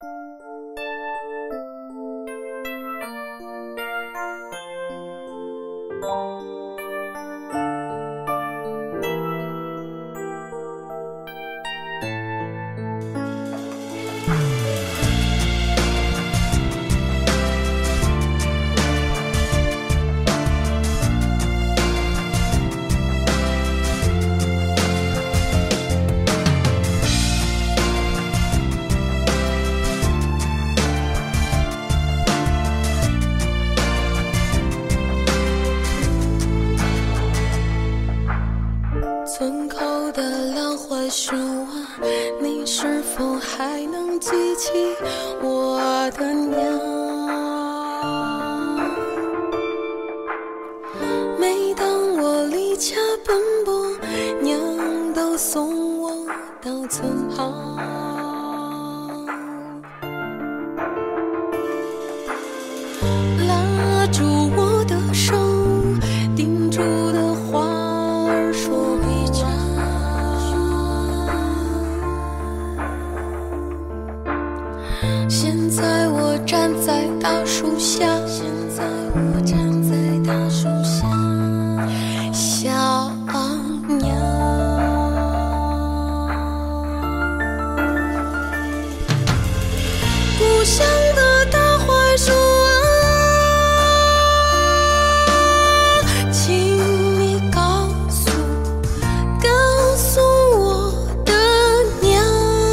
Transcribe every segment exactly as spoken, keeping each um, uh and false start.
村口的老槐树啊，你是否还能记起我的娘？每当我离家奔波，娘都送我到村旁，拉住我的手，叮嘱的话儿说一场。现在我站在大树下，现在我站在大树下，想娘。故乡的大槐树啊，请你告诉告诉我的娘，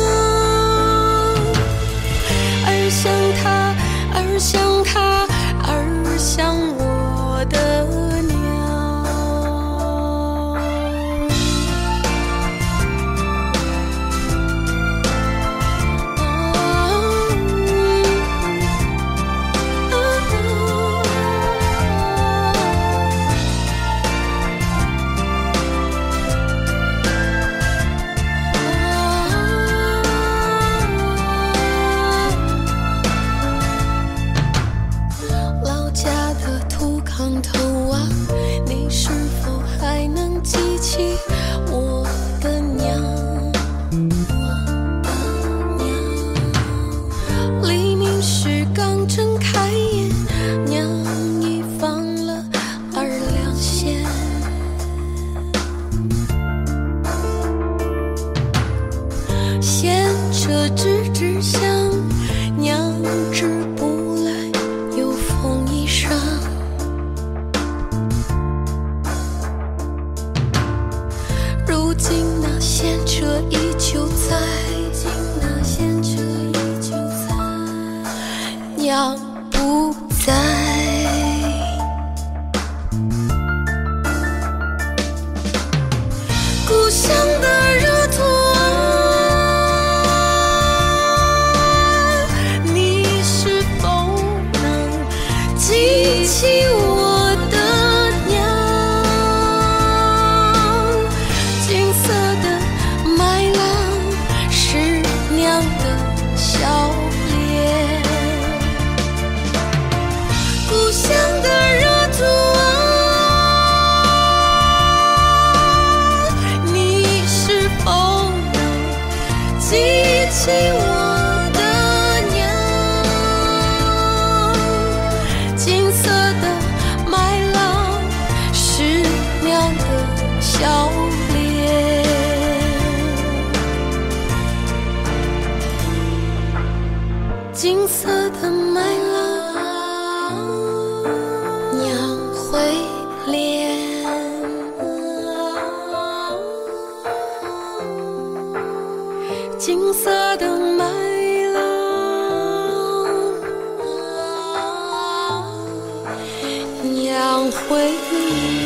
儿想她，儿想她，儿想我的娘。老家的土炕头啊，你是否还能记起我的娘？黎明时刚睁开眼，娘已放了二两线。闲车直直响，娘织不来有风衣裳。如今那闲车依旧在，如今那闲车依旧在，娘不在。故乡的热土啊，你是否能记起我的娘？金色的麦浪是娘的笑脸，故乡的热土啊，你是否能记起我的娘？金色的麦浪是娘的笑脸，金色的麦浪，娘会怜。金色的麦浪，娘会怜。